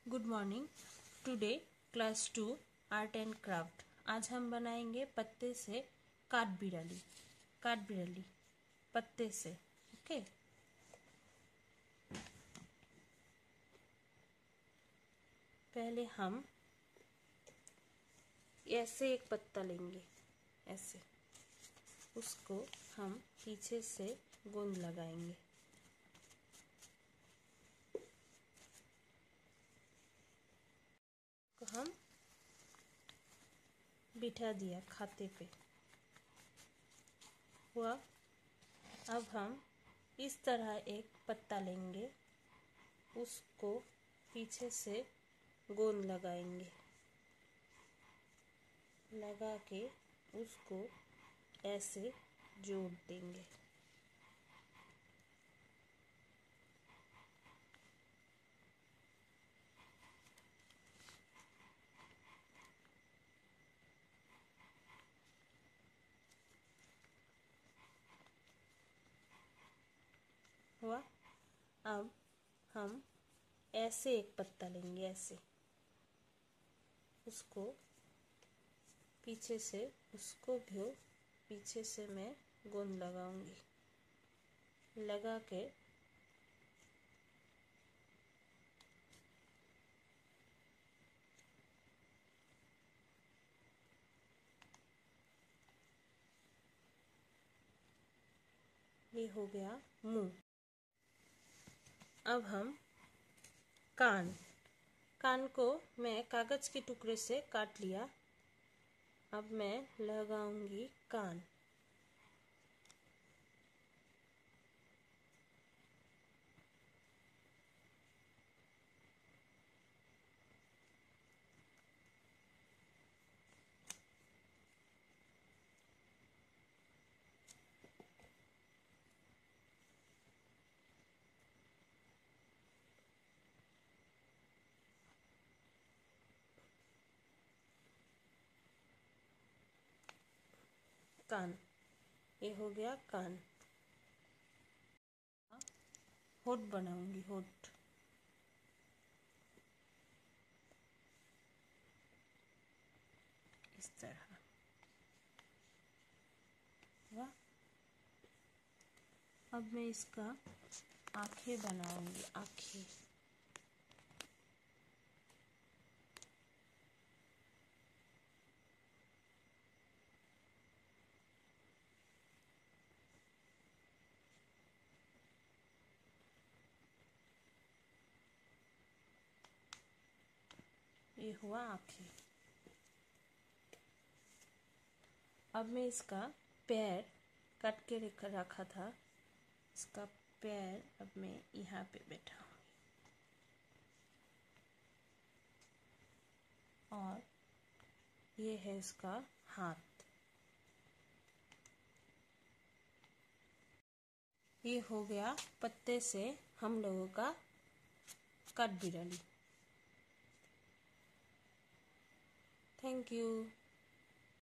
Good morning. Today class 2 art and craft. आज हम बनाएंगे पत्ते से काठ बिरली पत्ते से। ओके, पहले हम ऐसे एक पत्ता लेंगे, ऐसे उसको हम पीछे से गोंद लगाएंगे। तो हम बिठा दिया खाते पे हुआ। अब हम इस तरह एक पत्ता लेंगे, उसको पीछे से गोंद लगाएंगे, लगा के उसको ऐसे जोड़ देंगे। हुआ। अब हम ऐसे एक पत्ता लेंगे, ऐसे उसको पीछे से, उसको भी पीछे से मैं गोंद लगाऊंगी, लगा के ये हो गया मुंह। अब हम कान को मैं कागज के टुकड़े से काट लिया। अब मैं लगाऊंगी कान। कान, ये हो गया कान। होठ बनाऊंगी, होठ। इस तरह हुआ। अब मैं इसका आँखें बनाऊंगी, आँखें। ये हुआ आँखें। अब मैं इसका पैर काट के रखा था, इसका पैर अब मैं यहाँ पे बैठाऊंगी और ये है इसका हाथ। ये हो गया पत्ते से हम लोगों का काठ बिरली। Thank you.